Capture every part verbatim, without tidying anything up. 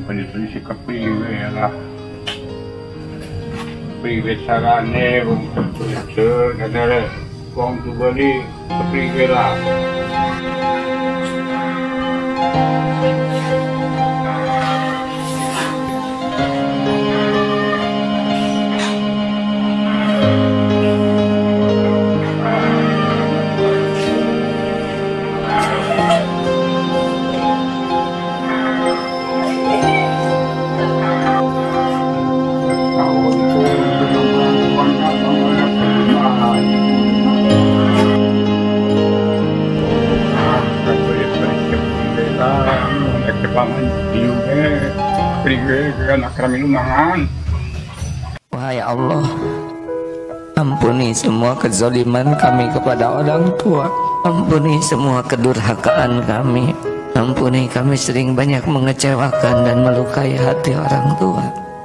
beli-beli si kepriwe lah. Kepriwe sarane wong kerja kadare wong beli kepriwe lah. Wahai Allah, ampuni semua kezaliman kami kepada orang tua. Ampuni semua kedurhakaan kami. Ampuni kami sering banyak mengecewakan dan melukai hati orang tua.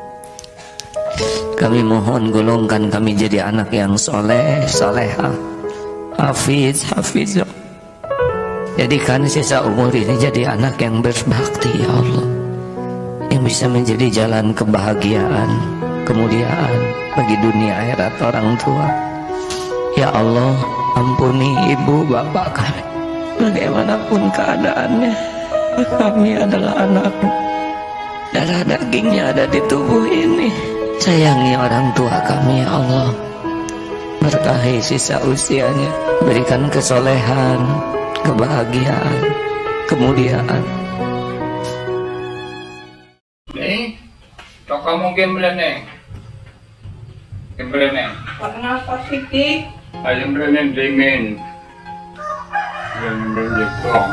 Kami mohon golongkan kami jadi anak yang soleh, solehah, hafiz, hafizah. Jadikan sisa umur ini jadi anak yang berbakti, ya Allah, yang bisa menjadi jalan kebahagiaan, kemuliaan bagi dunia akhirat orang tua. Ya Allah, ampuni ibu bapak kami, bagaimanapun keadaannya. Kami adalah anak-Mu, darah dagingnya ada di tubuh ini. Sayangi orang tua kami, ya Allah. Berkahi sisa usianya, berikan kesolehan, kebahagiaan, kemuliaan. Nih, kok kamu gembel nih? Gembel nih? Kenapa sih, Dik? Ayam berenang dingin. Gembel jepong.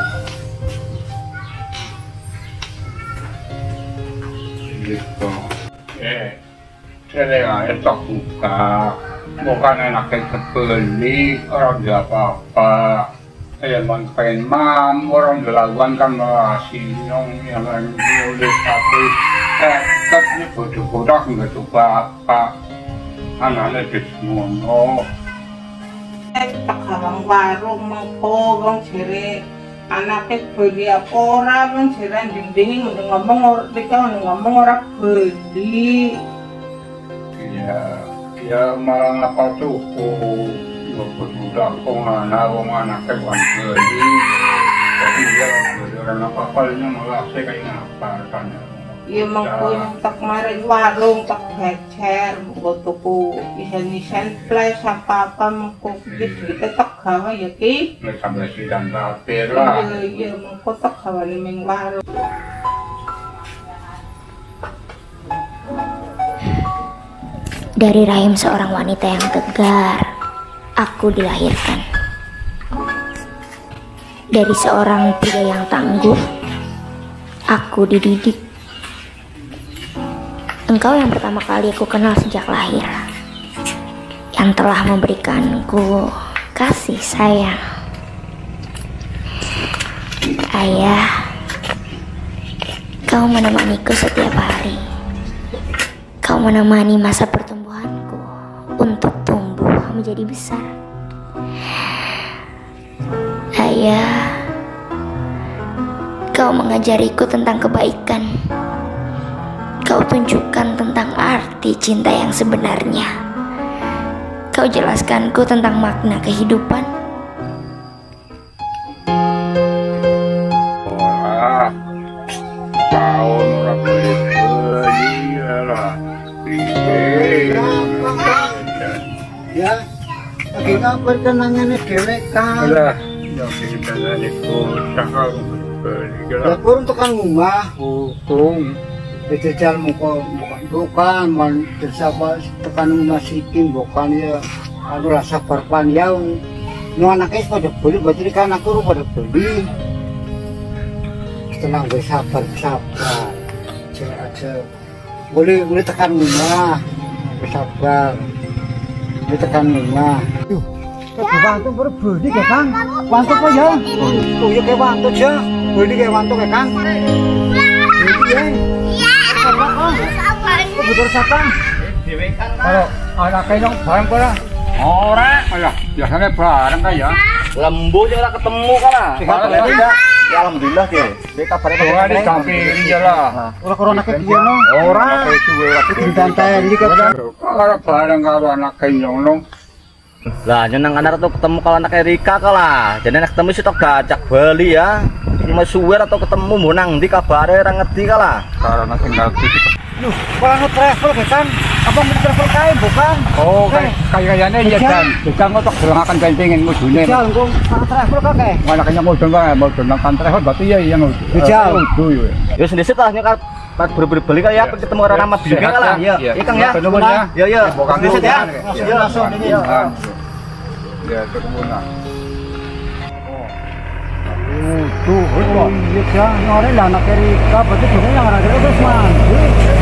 Jepong. Eh, saya nggak etok buka. Bukan enaknya kebeli, orang tidak apa-apa. Saya pengen mam, orang dilakukan kan masih nyong yang nulis tapi tetap ini bodoh-bodoh nggak coba apa anaknya di semua. Eh, tak hawang warung mengko bang ciri anaknya beli apa orang bang ciri dinding udah ngomong orang mereka udah ngomong orang beli. Ya, ya malah apa tuh? Udah penganak, penganak kewan beli, tapi dia karena apa-apanya malah saya kayak ngapa kan? Iya mengko yang tak kemarin warung tak becer, mengko tuku isen-isen flash apa-apa mengko kita tak gawe ya ki? Nggak sampai sidang tapir lah. Iya iya mengko tak gawe ning warung. Dari rahim seorang wanita yang tegar, aku dilahirkan. Dari seorang pria yang tangguh, aku dididik. Engkau yang pertama kali aku kenal sejak lahir, yang telah memberikanku kasih sayang. Ayah, kau menemaniku setiap hari. Kau menemani masa pertumbuhanku untuk tumbuh menjadi besar. Ayah, kau mengajariku tentang kebaikan. Kau tunjukkan tentang arti cinta yang sebenarnya. Kau jelaskanku tentang makna kehidupan. Wah, tahun orang beli-beli lah. Ya, lagi kabar kenangannya dewek kan. Alah, yang kita nanya kocak kalau beli lah. Dapur untuk kan rumah. Hukum. Itu jalan muka bukan, man bersama tekan rumah sikim bukan ya. Anu rasa berpan yang, nu anaknya pada beli, berarti kan aku pada beli. Tenang bersabar bersabar, aja aja. Boleh boleh tekan rumah, bersabar. Boleh tekan rumah. Yuk, bantu berbeli ya Kang. Bantu apa ya? Oh ya kayak bantu aja. Beli kayak bantu ya Kang. Iya. Apa? Betul siapa? Kalau anaknya dong barang pula. Ora, alah, biasanya bareng kan ya. Lembu sing ora ketemu kan. Sehat ya. Ya alhamdulillah ki. Iki kabare Ora didampingi ya lah. Ora corona ke piye no? Ora suwe waktu Ditanteli kan. ora bareng karo anak nyong. Lah nyeneng anak tuh ketemu kalau anak Erika kalah. Jadi nek ketemu sitok gajak Bali ya. Mas suwe atau ketemu mau nang ndi kabare ora ngerti kalah. Karena tinggal titik. Loh, kalau travel kan? Apa mau travel kae bukan? Oh, kayak kayaknya ya kan. Juga ngotok dolangaken bentingin mudune. Jal kok travel kok kae. Manaknya mudun wae, mudun nang travel berarti ya yang Jal. udu ya. Ya sendiri lah nyekal pas berbeli kali ya ketemu orang nama bilang kalah. Iya, iya Kang ya. Ya ya. Sendiri ya. Ya langsung ini. Ya, ketemu nah. Oh, tuh, oh, iya ya, ngore lah anak Erika, berarti sebenarnya anak Erika terus mandi.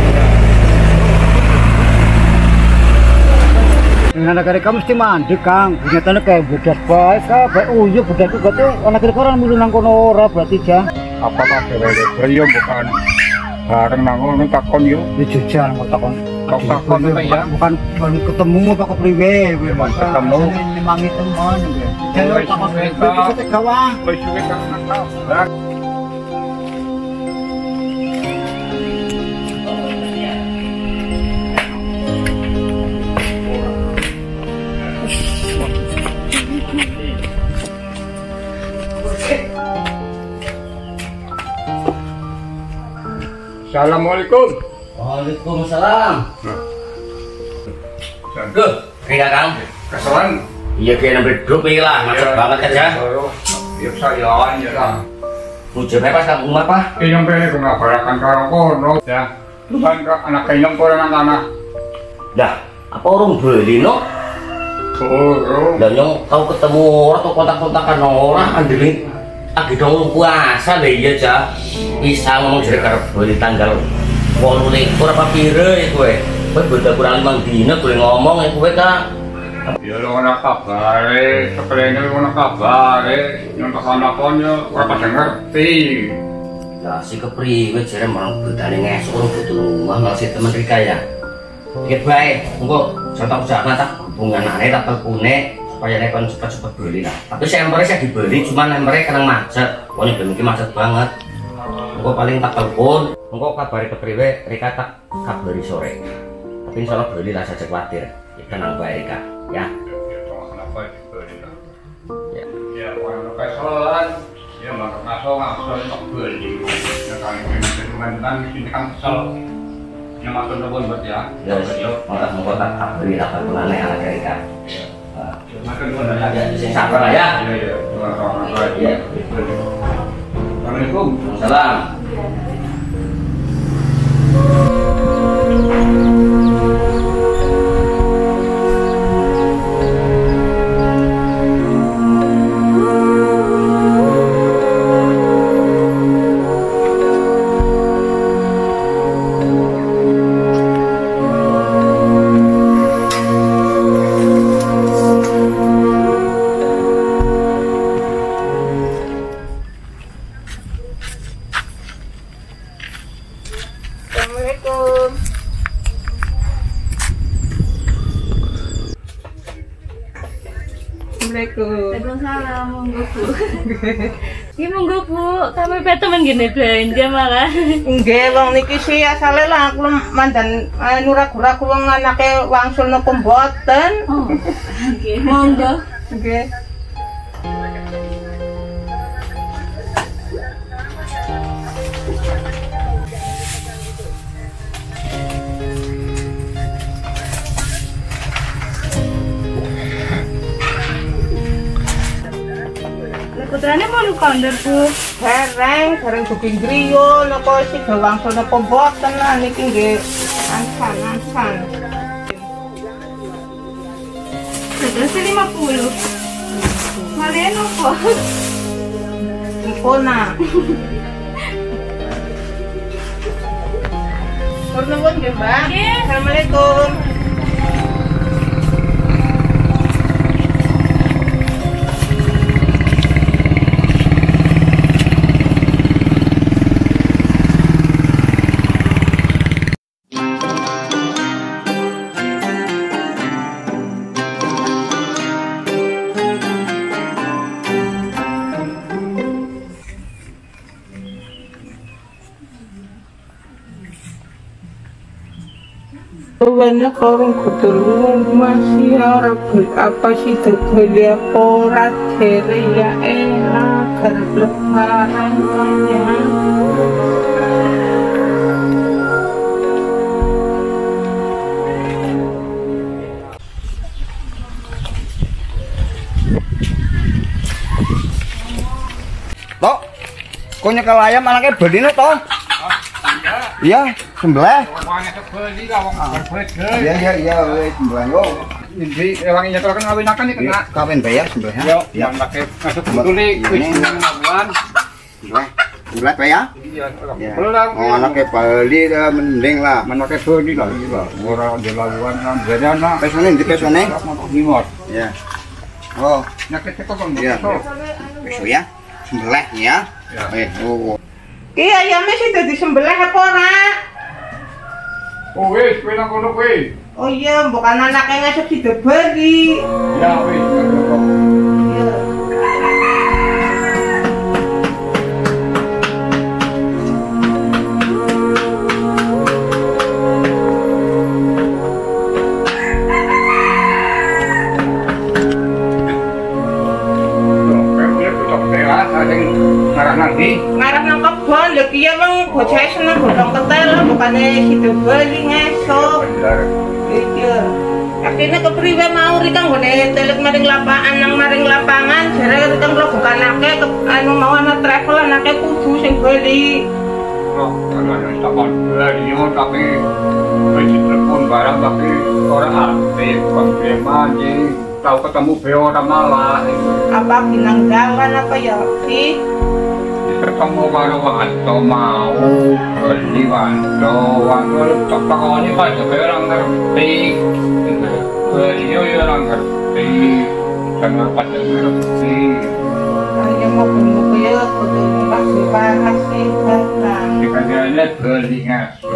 Ini anak Erika mesti mandi, Kang. Ternyata kayak budak baik, kayak oh iya budak itu berarti anak Erika orang milu nang kono ora berarti ja. Apa tak beliau bukan bareng nang ngono takon yo. Di jujur mau takon. Takon ya. Bukan bukan ketemu apa kepriwe, bukan ketemu. Memangi teman. Jangan takon kita kawan. Wis suwe kan nang. Assalamualaikum. Waalaikumsalam. Duh, kayak Kang. Keselan. Iya kayak nambah grup ini lah, macet banget aja. Ya sayaan ya lah. Mujurnya pas kampung apa? Inyong pele kung ngaparakan karang kono ya. Luban ka anak kainyong ko ng tanah. Dah, apa orang beli no? Oo. Dan yang kau ketemu orang atau kontak-kontakan orang andelin. Agi dong puasa deh iya cah. Bisa ngomong jadi karena beli tanggal walu lekor apa pire kowe. Kowe beda kurang limang dina boleh ngomong ya kowe kak. Ya lo nak kabare, sekelenya lo nak kabare, yang kesana konyo, orang pada ngerti. Lah si kepriwe jare marang bedane ngesuk orang butuh rumah malah si teman Rika ya. Dikit bae, engko contoh jangan tak hubungan aneh tak telpone supaya nek kon cepet-cepet beli lah. Tapi saya embere saya dibeli cuman embere kena macet. Pokoknya ben iki macet banget. Engko paling tak telepon, engko kabari kepriwe Rika tak kabari sore. Tapi insyaallah beli lah saja khawatir. Kita nang bae Rika. Ya. Kenapa dibeli lah? Ya. Ya, orang keselan, ya maka ngaso ngaso tak beli. Ya kan teman-teman sini kan kesel. Yang masuk telepon buat ya. Ya, malah engko tak kabari lah kalkulane ala Rika. Iya. Makan dulu ya, sing sabar lah ya. Iya, iya. Iya. Assalamualaikum. Salam. Assalamualaikum. Assalamualaikum. Waalaikumsalam, monggo Bu. Iki monggo Bu, kami temen gini belanja malah. Nggih, wong niki sih asale lah aku mandan anu ragu-ragu wong anake wangsul napa mboten. Oh. Nggih, monggo. Nggih. Putrane mau lu kondor Bu. Hereng, hereng booking griyo napa sih wangsul napa mboten lah niki nggih ansan-ansan. Terus lima puluh. Malen opo? Impona. Tur nuwun nggih, Mbak. Nggih. Assalamualaikum. Banyak orang ketemu masih orang apa sih tergelia porat ceri ya enak karena lebaran ya. Tok, kok nyekel ayam anaknya bedine toh? Iya, sembelih. Iya iya iya, sembelih yo. Jadi wangi nyekel kan kawin akan kena. Kawin bayar sembelih. Yo, yang pakai masuk tuli wis bulan. Sembelih. Sembelih bayar? Iya, Belum. Oh, anaknya Bali dah mending lah. Manake beli lah iki lah. Ora dilawan nang bedana. Pesone ndi pesone? Limot. Iya. Oh, Nyakit kok kon. iya. Besok ya. Sembelih ya. Eh, oh. Ki ayamnya sih dadi sembelih apa ora? Oh wis, kowe nang kono kowe. Oh iya, bukan anaknya ngasuk dibeli. Ya wis, Iya. Ngarep nang kebon, lho ki ya wong bocah seneng godhong ketel bukane sido bali ngesuk. Iya. Akhirnya kepriwe mau rika nggone telet maring lapangan nang maring lapangan jare rika kula bukanake anu mau ana travel anake kudu sing bali. Oh, ana tapan bali yo tapi wis telepon barang tapi ora aktif kok manje tau ketemu be ora malah. Apa binang jalan apa ya sih? Ketemu karo Wanto mau beli Wanto Wanto tak takoni Pak Jokowi orang ngerti beliau ya orang ngerti jangan pada ngerti Hanya mau bunuh ya kudu masih bahas sih kan. jika dia lihat beli ngasuh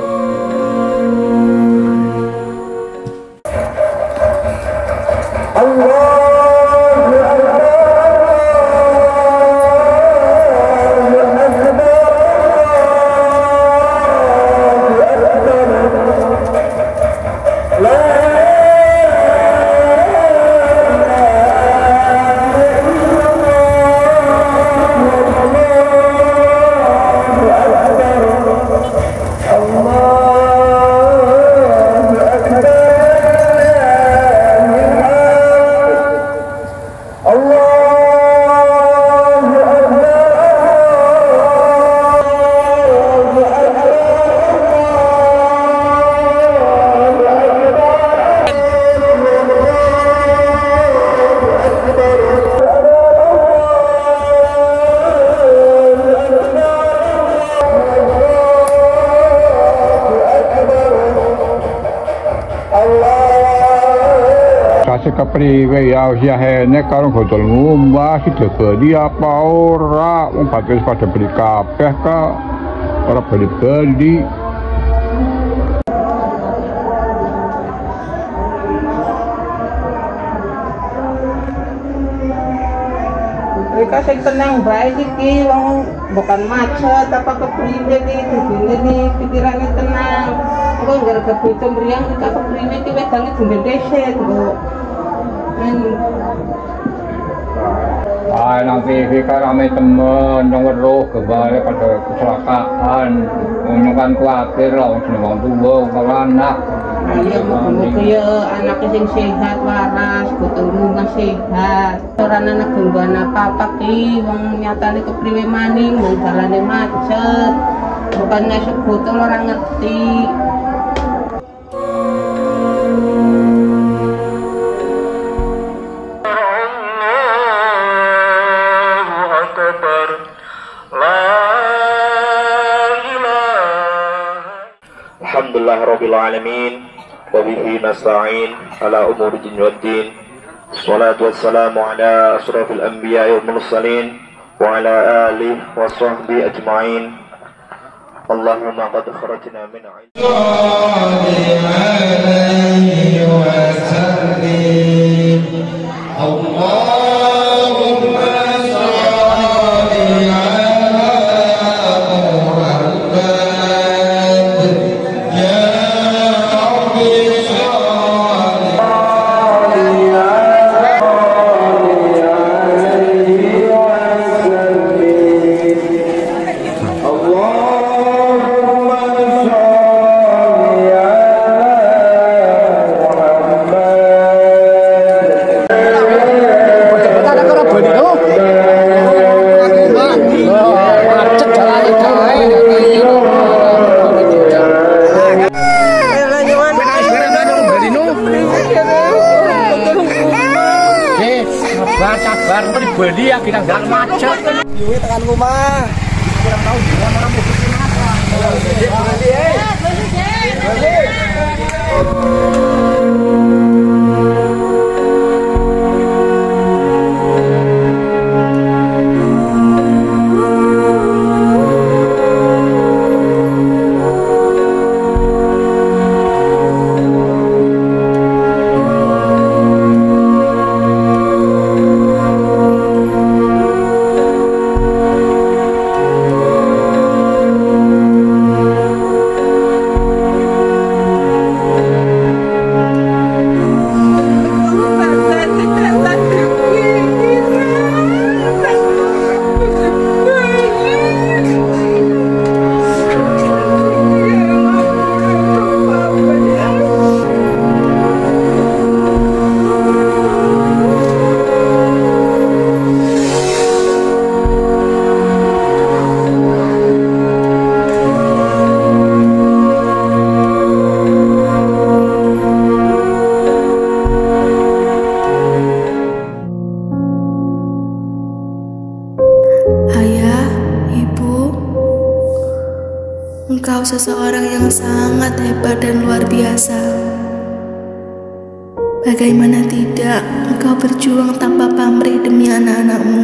kepriwe ya usia hene karo godol ngomah sida bali apa ora wong bagus pada beli kabeh ka ora bali-bali Mereka sing tenang baik iki wong bukan macet apa kepriwe iki dene iki pikirane tenang. Kok gara kebutuhan mriyang kita kepriwe iki wedane dendese kok. Ah, nanti kita ramai temen yang weruh kembali pada kecelakaan menunjukkan khawatir lah untuk orang tua, orang anak iya, muka ya anaknya yang sehat, waras, betul rumah sehat orang anak gangguan apa-apa ki wong nyatanya kepriwe maning, wong jalannya macet bukan ngasuk botol orang ngerti Alhamdulillahirabbil alamin wa bihi nasta'in ala umuri din waddin wassalatu wassalamu ala asrafil anbiya'i wal mursalin wa ala alihi wa sahbihi ajma'in Allahumma qad kharajna min 'ilmi wa sallim Allahumma salli ala Muhammad ya Rabbi kita nggak macet. Yui tekan rumah. Kurang tahu dia orang musuh apa. Jadi, jadi, Engkau seseorang yang sangat hebat dan luar biasa. Bagaimana tidak, engkau berjuang tanpa pamrih demi anak-anakmu.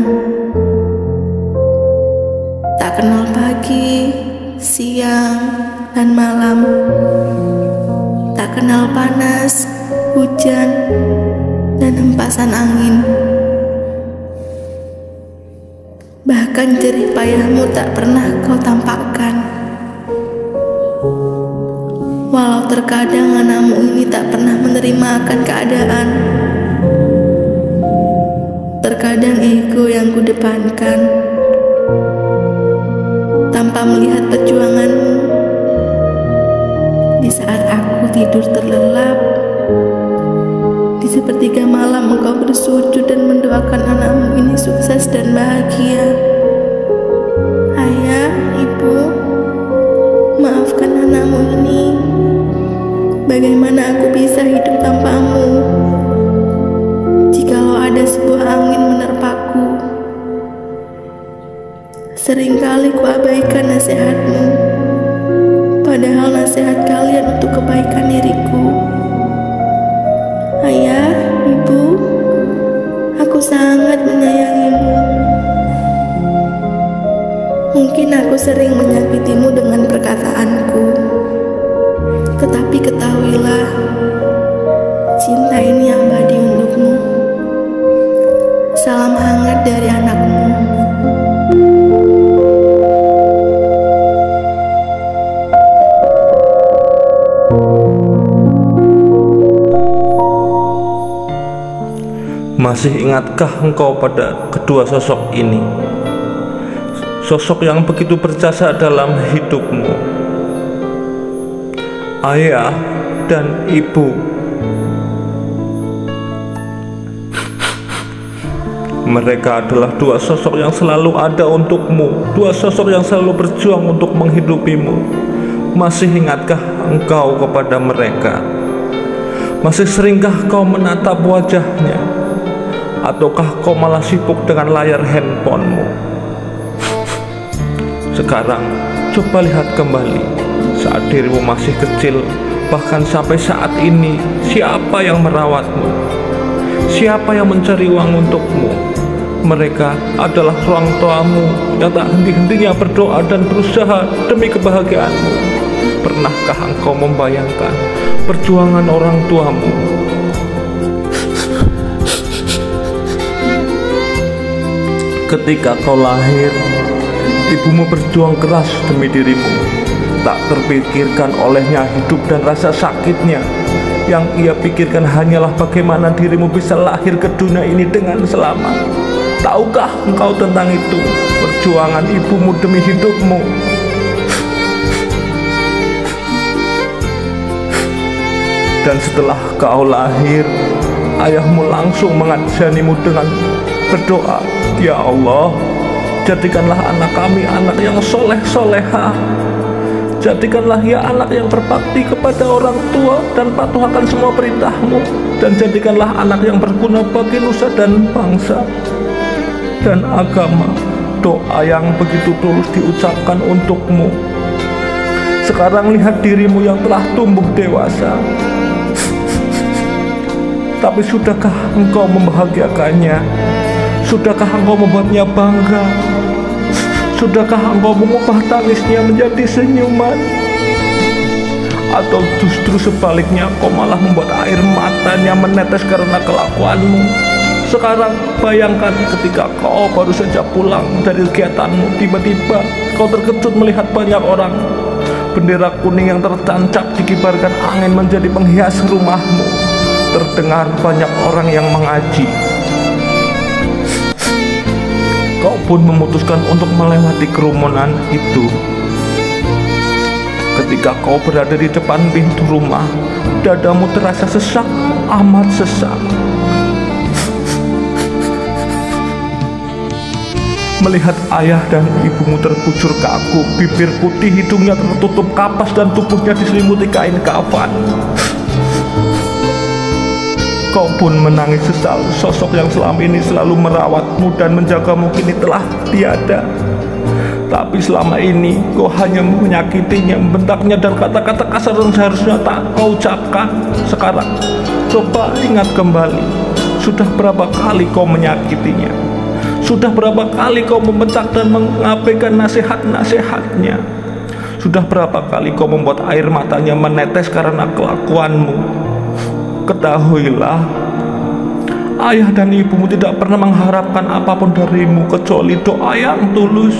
Tak kenal pagi, siang, dan malam. Tak kenal panas, hujan, dan hempasan angin. Bahkan jerih payahmu tak pernah kau tampakkan. Walau terkadang anakmu ini tak pernah menerima akan keadaan. Terkadang ego yang kudepankan. Tanpa melihat perjuanganmu. Di saat aku tidur terlelap, di sepertiga malam engkau bersujud dan mendoakan anakmu ini sukses dan bahagia. Ayah, ibu, maafkan anakmu ini. Bagaimana aku bisa hidup tanpamu? Jikalau ada sebuah angin menerpaku, seringkali kuabaikan nasihatmu, padahal nasihat kalian untuk kebaikan diriku. Ayah, ibu, aku sangat menyayangimu. Mungkin aku sering menyakitimu dengan perkataanku, tetapi ketahuilah, cinta ini abadi untukmu. Salam hangat dari anakmu. Masih ingatkah engkau pada kedua sosok ini? Sosok yang begitu berjasa dalam hidupmu, ayah dan ibu. Mereka adalah dua sosok yang selalu ada untukmu, dua sosok yang selalu berjuang untuk menghidupimu. Masih ingatkah engkau kepada mereka? Masih seringkah kau menatap wajahnya? Ataukah kau malah sibuk dengan layar handphonemu? Sekarang coba lihat kembali, saat dirimu masih kecil, bahkan sampai saat ini, siapa yang merawatmu? Siapa yang mencari uang untukmu? Mereka adalah orang tuamu yang tak henti-hentinya berdoa dan berusaha demi kebahagiaanmu. Pernahkah engkau membayangkan perjuangan orang tuamu? Ketika kau lahir, ibumu berjuang keras demi dirimu. Tak terpikirkan olehnya hidup dan rasa sakitnya. Yang ia pikirkan hanyalah bagaimana dirimu bisa lahir ke dunia ini dengan selamat. Tahukah engkau tentang itu? Perjuangan ibumu demi hidupmu. Dan setelah kau lahir, ayahmu langsung mengajanimu dengan berdoa, "Ya Allah, jadikanlah anak kami anak yang soleh-soleha. Jadikanlah ia anak yang berbakti kepada orang tua dan patuh akan semua perintahmu. Dan jadikanlah anak yang berguna bagi nusa dan bangsa." dan agama, doa yang begitu tulus diucapkan untukmu. Sekarang lihat dirimu yang telah tumbuh dewasa. Tapi sudahkah engkau membahagiakannya? Sudahkah engkau membuatnya bangga? Sudahkah engkau mengubah tangisnya menjadi senyuman? Atau justru sebaliknya kau malah membuat air matanya menetes karena kelakuanmu? Sekarang bayangkan ketika kau baru saja pulang dari kegiatanmu, tiba-tiba kau terkejut melihat banyak orang. Bendera kuning yang tertancap dikibarkan angin menjadi penghias rumahmu. Terdengar banyak orang yang mengaji. Kau pun memutuskan untuk melewati kerumunan itu. Ketika kau berada di depan pintu rumah, dadamu terasa sesak, amat sesak. Melihat ayah dan ibumu terbujur kaku, bibir putih, hidungnya tertutup kapas dan tubuhnya diselimuti kain kafan. Kau pun menangis sesal, sosok yang selama ini selalu merawatmu dan menjagamu kini telah tiada. Tapi selama ini kau hanya menyakitinya, membentaknya, dan kata-kata kasar yang seharusnya tak kau ucapkan. Sekarang coba ingat kembali, sudah berapa kali kau menyakitinya? Sudah berapa kali kau membentak dan mengabaikan nasihat-nasihatnya? Sudah berapa kali kau membuat air matanya menetes karena kelakuanmu? Ketahuilah, ayah dan ibumu tidak pernah mengharapkan apapun darimu kecuali doa yang tulus.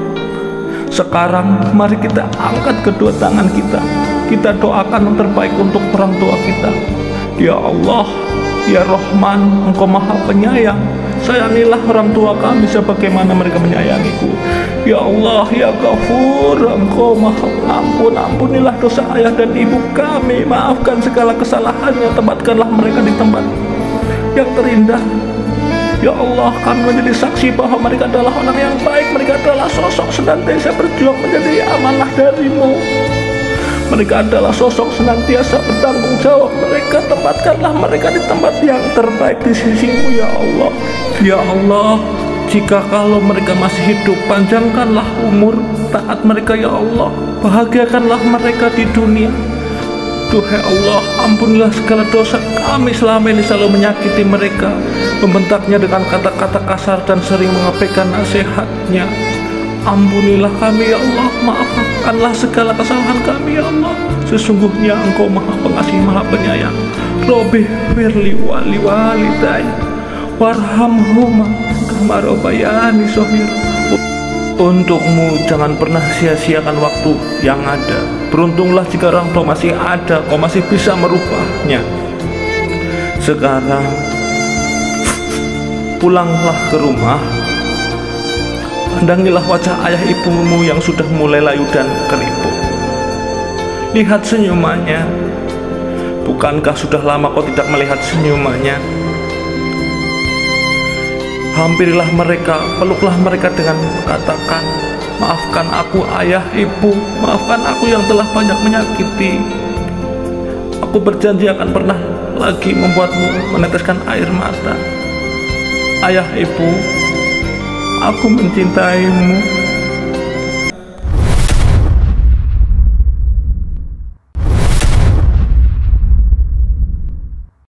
Sekarang mari kita angkat kedua tangan kita, kita doakan yang terbaik untuk orang tua kita. Ya Allah, ya Rahman, Engkau Maha Penyayang, sayangilah orang tua kami sebagaimana mereka menyayangiku. Ya Allah, ya Ghafur, Engkau Maha Pengampun, ampunilah dosa ayah dan ibu kami, maafkan segala kesalahannya, tempatkanlah mereka di tempat yang terindah. Ya Allah, kami menjadi saksi bahwa mereka adalah orang yang baik, mereka adalah sosok senantiasa berjuang menjadi amanah darimu. Mereka adalah sosok senantiasa bertanggung jawab. Mereka tempatkanlah mereka di tempat yang terbaik di sisimu, ya Allah. Ya Allah, jika kalau mereka masih hidup, panjangkanlah umur taat mereka, ya Allah. Bahagiakanlah mereka di dunia. Duhai Allah, ampunilah segala dosa kami selama ini selalu menyakiti mereka, membentaknya dengan kata-kata kasar dan sering mengabaikan nasihatnya. Ampunilah kami, ya Allah, maafkanlah segala kesalahan kami, ya Allah. Sesungguhnya Engkau Maha Pengasih, Maha Penyayang. Robbi firli wali walidai warhamhuma kama rabbayani shaghira. Untukmu jangan pernah sia-siakan waktu yang ada. Beruntunglah jika orang tua masih ada, kau masih bisa merubahnya. Sekarang pulanglah ke rumah, pandangilah wajah ayah ibumu yang sudah mulai layu dan keriput. Lihat senyumannya. Bukankah sudah lama kau tidak melihat senyumannya? Hampirilah mereka, peluklah mereka dengan katakan, maafkan aku ayah ibu, maafkan aku yang telah banyak menyakiti. Aku berjanji akan pernah lagi membuatmu meneteskan air mata. Ayah ibu, aku mencintaimu.